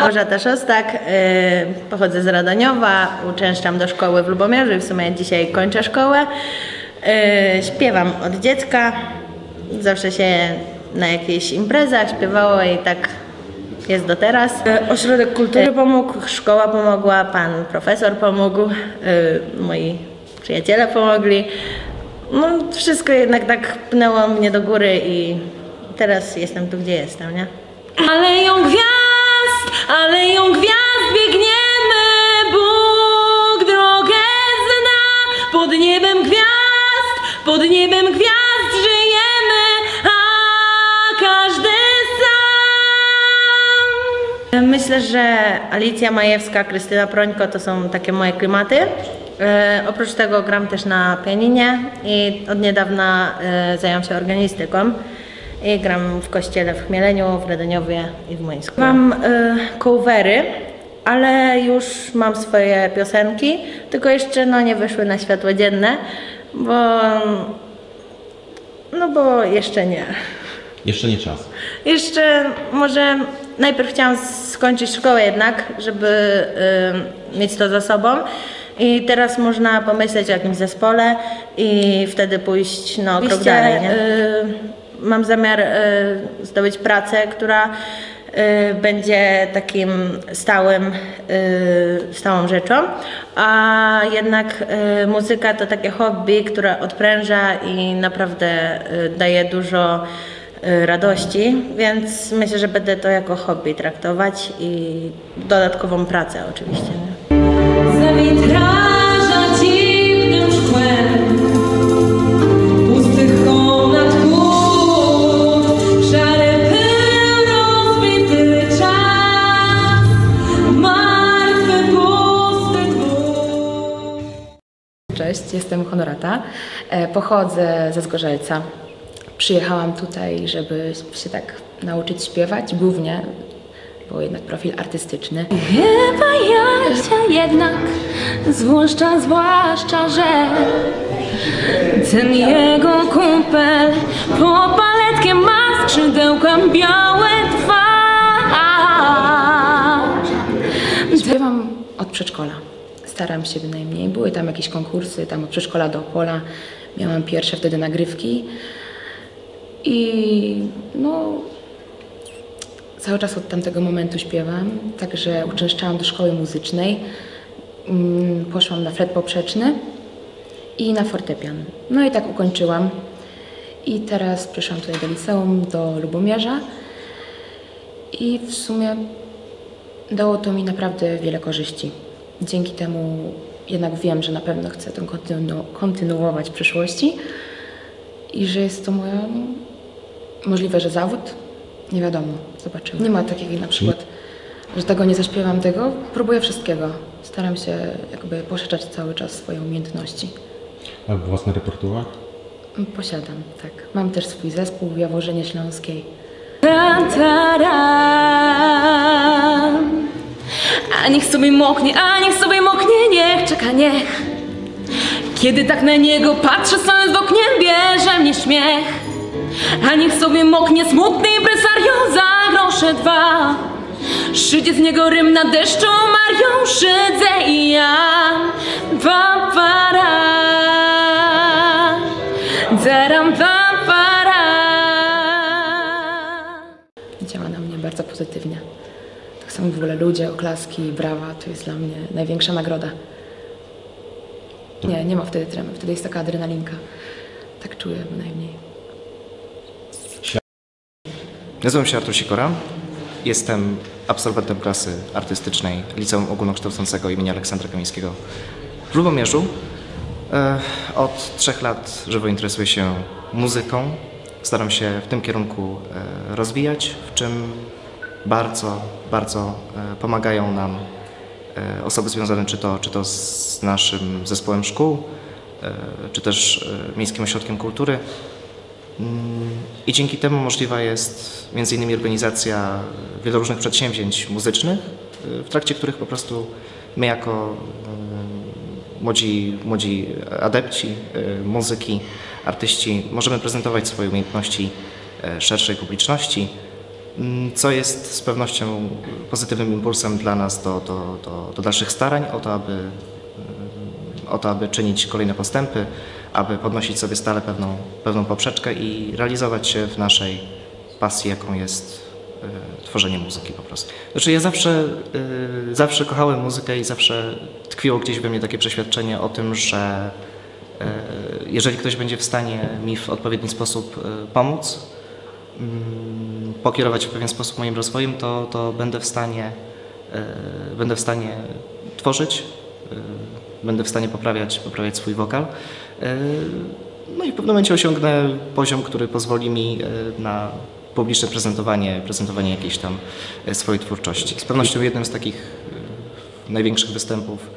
Małgorzata Szostak, pochodzę z Radomia, uczęszczam do szkoły w Lubomierzu i w sumie dzisiaj kończę szkołę. Śpiewam od dziecka, zawsze się na jakichś imprezach śpiewało i tak jest do teraz. Ośrodek kultury pomógł, szkoła pomogła, pan profesor pomógł, moi przyjaciele pomogli. No wszystko jednak tak pnęło mnie do góry i teraz jestem tu, gdzie jestem, nie? Aleją gwiazd biegniemy, Bóg drogę zna. Pod niebem gwiazd żyjemy, a każdy sam. Myślę, że Alicja Majewska, Krystyna Prońko to są takie moje klimaty. Oprócz tego gram też na pianinie i od niedawna zajęłam się organistyką. I gram w kościele w Chmieleniu, w Radoniowie i w Młyńsku. Mam covery, ale już mam swoje piosenki, tylko jeszcze nie wyszły na światło dzienne, bo jeszcze nie. Jeszcze nie czas. Jeszcze może najpierw chciałam skończyć szkołę jednak, żeby mieć to za sobą. I teraz można pomyśleć o jakimś zespole i wtedy pójść krok dalej. Nie? Mam zamiar zdobyć pracę, która będzie takim stałą rzeczą, a jednak muzyka to takie hobby, które odpręża i naprawdę daje dużo radości, więc myślę, że będę to jako hobby traktować i dodatkową pracę oczywiście. Zawitraża dziwnym szkłem pustych komnat kół, szary pył, rozbity czas, martwy, pusty dwór. Cześć, jestem Honorata, pochodzę ze Zgorzelca. Przyjechałam tutaj, żeby się tak nauczyć śpiewać, głównie, bo jednak profil artystyczny. Chyba ja jednak, zwłaszcza, że ten jego kumpel po paletkiem ma skrzydełka białe dwa. Śpiewam od przedszkola, staram się bynajmniej. Były tam jakieś konkursy, tam od przedszkola do Opola. Miałam pierwsze wtedy nagrywki i cały czas od tamtego momentu śpiewam, także uczęszczałam do szkoły muzycznej, poszłam na flet poprzeczny i na fortepian. No i tak ukończyłam i teraz przyszłam tutaj do liceum, do Lubomierza i w sumie dało to mi naprawdę wiele korzyści. Dzięki temu jednak wiem, że na pewno chcę to kontynuować w przyszłości i że jest to moja, możliwe, że zawód. Nie wiadomo, zobaczymy. Nie ma takiego na przykład, że tego nie zaśpiewam tego. Próbuję wszystkiego. Staram się jakby poszerzać cały czas swoje umiejętności. A własny repertuar? Posiadam, tak. Mam też swój zespół w Jaworzynie Śląskiej. A niech sobie moknie, niech czeka, niech. Kiedy tak na niego patrzę, stojąc w oknie, bierze mnie śmiech. A niech sobie moknie smutny impresario za grosze dwa. Szydzie z niego rym na deszczu, Marią szydzę i ja. Wampara, zaram wampara. Działa na mnie bardzo pozytywnie. Tak samo w ogóle ludzie, oklaski, brawa, to jest dla mnie największa nagroda. Nie ma wtedy tremy, wtedy jest taka adrenalinka. Tak czuję bynajmniej. Nazywam się Artur Sikora. Jestem absolwentem klasy artystycznej Liceum Ogólnokształcącego im. Aleksandra Kamińskiego w Lubomierzu. Od 3 lat żywo interesuję się muzyką. Staram się w tym kierunku rozwijać, w czym bardzo pomagają nam osoby związane czy to z naszym zespołem szkół, czy też Miejskim Ośrodkiem Kultury. I dzięki temu możliwa jest m.in. organizacja wielu różnych przedsięwzięć muzycznych, w trakcie których po prostu my jako młodzi adepci muzyki, artyści możemy prezentować swoje umiejętności szerszej publiczności co jest z pewnością pozytywnym impulsem dla nas do dalszych starań, o to, aby czynić kolejne postępy, aby podnosić sobie stale pewną poprzeczkę i realizować się w naszej pasji, jaką jest tworzenie muzyki po prostu. Znaczy ja zawsze kochałem muzykę i zawsze tkwiło gdzieś we mnie takie przeświadczenie o tym, że jeżeli ktoś będzie w stanie mi w odpowiedni sposób pomóc, pokierować w pewien sposób moim rozwojem, to będę w stanie tworzyć, będę w stanie poprawiać swój wokal. No i w pewnym momencie osiągnę poziom, który pozwoli mi na publiczne prezentowanie jakiejś tam swojej twórczości. Z pewnością jednym z takich największych występów,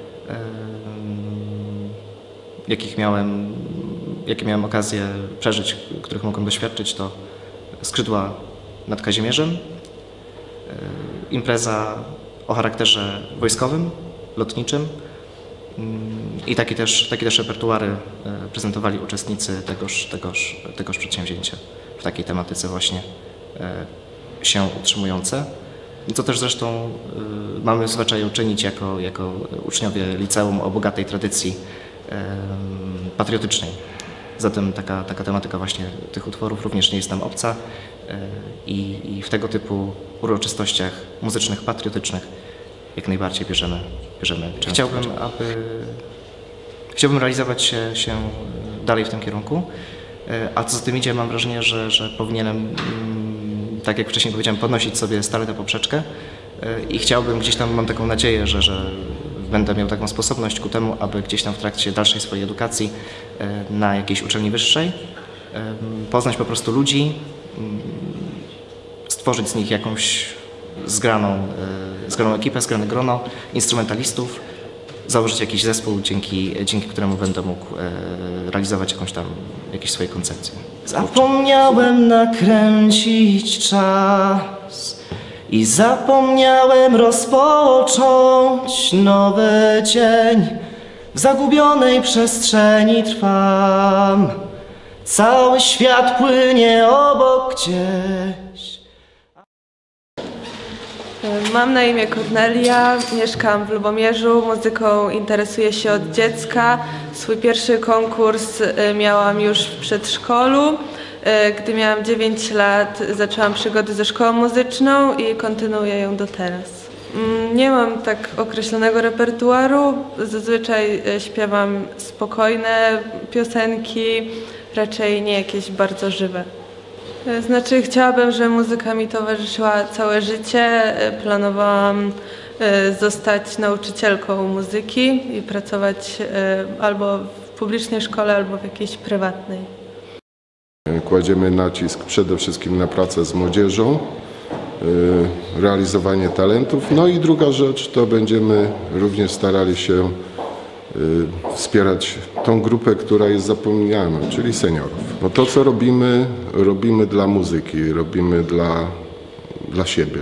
jakie miałem okazję przeżyć, których mogłem doświadczyć, to Skrzydła nad Kazimierzem. Impreza o charakterze wojskowym, lotniczym. I takie też repertuary prezentowali uczestnicy tegoż przedsięwzięcia w takiej tematyce właśnie się utrzymujące. Co też zresztą mamy w zwyczaju czynić jako uczniowie liceum o bogatej tradycji patriotycznej. Zatem taka tematyka właśnie tych utworów również nie jest nam obca i w tego typu uroczystościach muzycznych, patriotycznych jak najbardziej bierzemy udział. Chciałbym realizować się dalej w tym kierunku, a co za tym idzie, mam wrażenie, że powinienem, tak jak wcześniej powiedziałem, podnosić sobie stale tę poprzeczkę i chciałbym gdzieś tam, mam taką nadzieję, że będę miał taką sposobność ku temu, aby gdzieś tam w trakcie dalszej swojej edukacji na jakiejś uczelni wyższej poznać po prostu ludzi, stworzyć z nich jakąś zgraną ekipę, zgrane grono instrumentalistów, założyć jakiś zespół, dzięki któremu będę mógł realizować jakieś swoje koncepcje. Zapomniałem nakręcić czas i zapomniałem rozpocząć nowy dzień. W zagubionej przestrzeni trwam, cały świat płynie obok gdzieś. Mam na imię Kornelia, mieszkam w Lubomierzu, muzyką interesuję się od dziecka. Swój pierwszy konkurs miałam już w przedszkolu. Gdy miałam 9 lat, zaczęłam przygody ze szkołą muzyczną i kontynuuję ją do teraz. Nie mam tak określonego repertuaru, zazwyczaj śpiewam spokojne piosenki, raczej nie jakieś bardzo żywe. Znaczy chciałabym, żeby muzyka mi towarzyszyła całe życie. Planowałam zostać nauczycielką muzyki i pracować albo w publicznej szkole, albo w jakiejś prywatnej. Kładziemy nacisk przede wszystkim na pracę z młodzieżą, realizowanie talentów. No i druga rzecz, to będziemy również starali się wspierać tą grupę, która jest zapomniana, czyli seniorów. Bo to, co robimy dla muzyki, robimy dla siebie.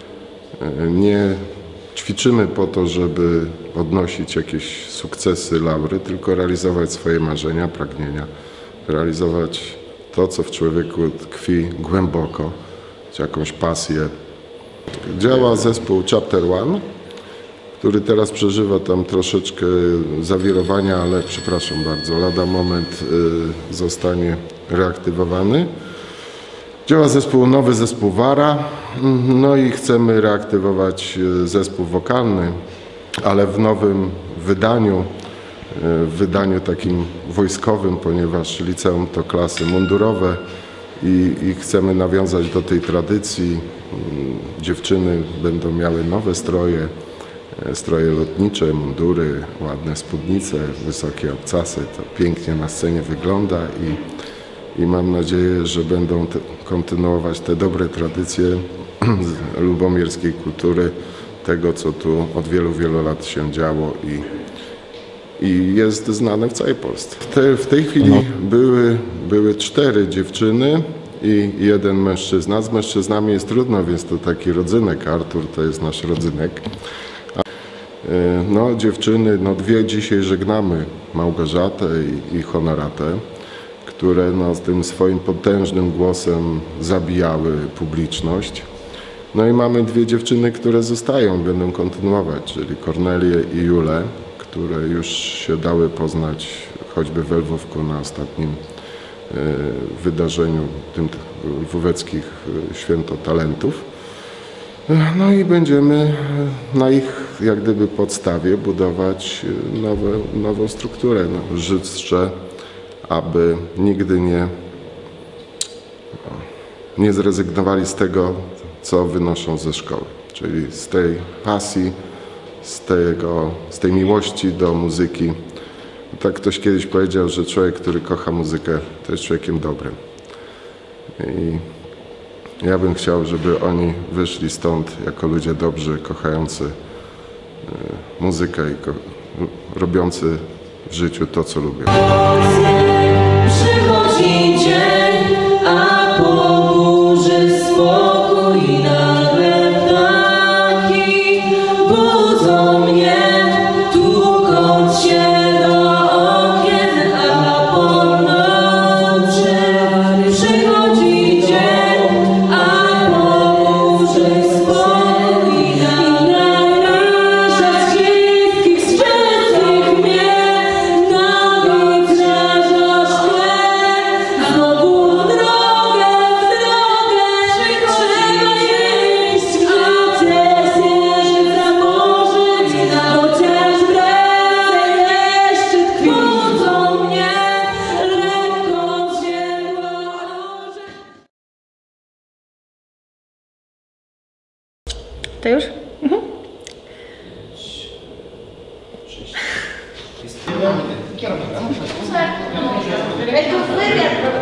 Nie ćwiczymy po to, żeby odnosić jakieś sukcesy, laury, tylko realizować swoje marzenia, pragnienia, realizować to, co w człowieku tkwi głęboko, jakąś pasję. Działa zespół Chapter One, który teraz przeżywa tam troszeczkę zawirowania, ale przepraszam bardzo, lada moment zostanie reaktywowany. Działa nowy zespół Wara, no i chcemy reaktywować zespół wokalny, ale w nowym wydaniu, w wydaniu takim wojskowym, ponieważ liceum to klasy mundurowe i chcemy nawiązać do tej tradycji. Dziewczyny będą miały nowe stroje lotnicze, mundury, ładne spódnice, wysokie obcasy. To pięknie na scenie wygląda i mam nadzieję, że będą kontynuować te dobre tradycje lubomierskiej kultury, tego, co tu od wielu, wielu lat się działo i jest znane w całej Polsce. W tej chwili były 4 dziewczyny i 1 mężczyzna. Z mężczyznami jest trudno, więc to taki rodzynek. Artur to jest nasz rodzynek. No dziewczyny, 2 dzisiaj żegnamy, Małgorzatę i Honoratę, które no, z tym swoim potężnym głosem zabijały publiczność. No i mamy dwie dziewczyny, które zostają, będą kontynuować, czyli Kornelię i Julę, które już się dały poznać choćby w Lwówku na ostatnim wydarzeniu tym lwóweckich Święto Talentów. No i będziemy na ich jak gdyby podstawie budować nową strukturę. No, życzę, aby nigdy nie zrezygnowali z tego, co wynoszą ze szkoły, czyli z tej pasji, z tej miłości do muzyki. Tak ktoś kiedyś powiedział, że człowiek, który kocha muzykę, to jest człowiekiem dobrym. I ja bym chciał, żeby oni wyszli stąd jako ludzie dobrzy, kochający muzykę i robiący w życiu to, co lubią. Przychodzi dzień, a po burzy spokój nagle ptaki budzą mnie, tukąc się do okien, a po nocy przychodzi dzień, a po burzy spokój nagle z wszystkich mnie na witraża szkle. Znowu w drogę, trzeba iść, a sesję założyć, chociaż w ręce jeszcze tkwi. Budzą mnie lekko zziębła orzech. To już?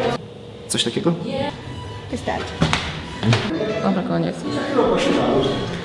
Coś takiego? Wystarczy. Dobra, koniec.